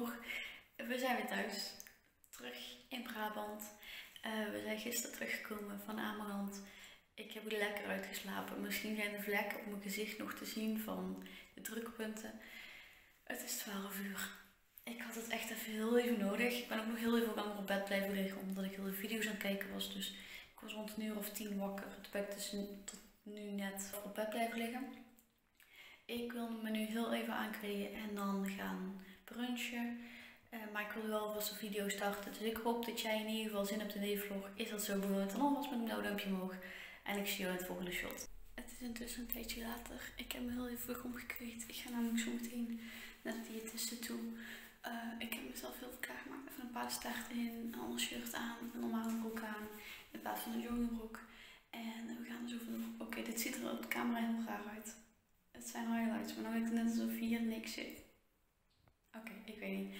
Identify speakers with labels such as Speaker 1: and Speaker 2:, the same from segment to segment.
Speaker 1: vlog. We zijn weer thuis. Terug in Brabant. We zijn gisteren teruggekomen van Ameland. Ik heb lekker uitgeslapen. Misschien zijn de vlekken op mijn gezicht nog te zien van de drukpunten. Het is 12 uur. Ik had het echt even heel even nodig. Ik ben ook nog heel even langer op bed blijven liggen omdat ik heel de video's aan het kijken was. Dus ik was rond 1:10 wakker. Toen ben ik dus tot nu net op bed blijven liggen. Ik wil me nu heel even aankleden en dan gaan brunchen. Maar ik wil wel vast een video starten. Dus ik hoop dat jij in ieder geval zin hebt in deze vlog. Is dat zo bedoeld? Dan alvast met een blauw duimpje omhoog. En ik zie jou in het volgende shot. Het is intussen een tijdje later. Ik heb me heel even omgekleed. Ik ga namelijk zo meteen naar de diëtiste toe. Ik heb mezelf heel veel klaargemaakt. Even een paardenstaart in, een ander shirt aan, een normale broek aan. In plaats van een joggingbroek. En we gaan er zo van. Oké, dit ziet er op de camera heel raar uit. Het zijn highlights, maar dan lijkt het net alsof hier niks zit. Oké, ik weet niet.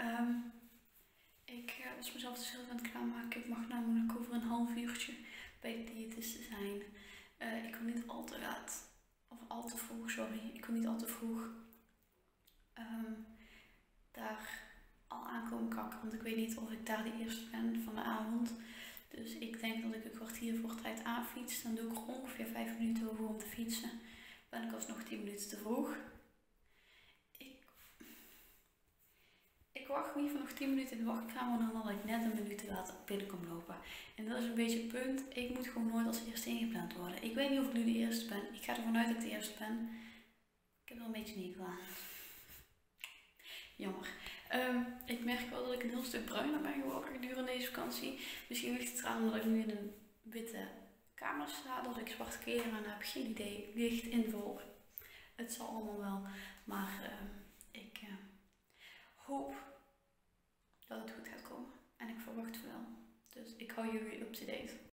Speaker 1: Ik was mezelf dus heel aan het klaarmaken. Ik mag namelijk over een half uurtje bij de diëtiste zijn. Ik wil niet al te laat, of al te vroeg, sorry. Ik wil niet al te vroeg daar al aankomen kakken, want ik weet niet of ik daar de eerste ben van de avond. Dus ik denk dat ik een kwartier voor tijd aanfiets. Dan doe ik er ongeveer 5 minuten over om te fietsen. Ben ik alsnog 10 minuten te vroeg. Ik wacht liever nog 10 minuten in de wachtkamer dan dat ik net een minuut te laat binnenkom lopen. En dat is een beetje het punt. Ik moet gewoon nooit als eerste ingepland worden. Ik weet niet of ik nu de eerste ben. Ik ga ervan uit dat ik de eerste ben. Ik heb er een beetje niet aan. Jammer. Ik merk wel dat ik een heel stuk bruiner ben geworden gedurende deze vakantie. Misschien ligt het eraan dat ik nu in een witte kamer sta, dat ik zwarte kleren aan heb. Geen idee. Licht, invul. Het zal allemaal wel. Maar ik hoop dat het goed gaat komen. En ik verwacht wel. Dus ik hou jullie up to date.